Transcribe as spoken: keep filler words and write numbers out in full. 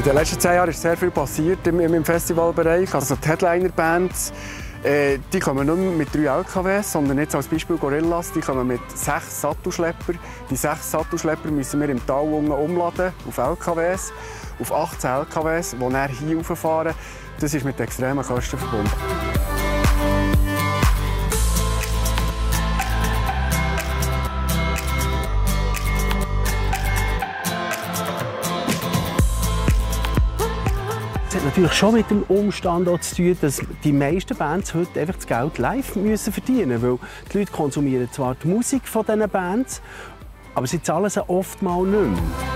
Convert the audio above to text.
den letzten zehn Jahren ist sehr viel passiert im, im Festivalbereich. Also die Headliner-Bands, äh, die kommen nicht mehr mit drei L K Ws, sondern jetzt als Beispiel Gorillas, die kommen mit sechs Sattelschlepper. Die sechs Sattelschlepper müssen wir im Tal unten umladen auf L K Ws, auf achtzehn L K Ws, die dann hier rauffahren. Das ist mit extremen Kosten verbunden. Das hat natürlich schon mit dem Umstand auch zu tun, dass die meisten Bands heute einfach das Geld live müssen verdienen müssen. Weil die Leute konsumieren zwar die Musik von diesen Bands, aber sie zahlen sie oftmals nicht mehr.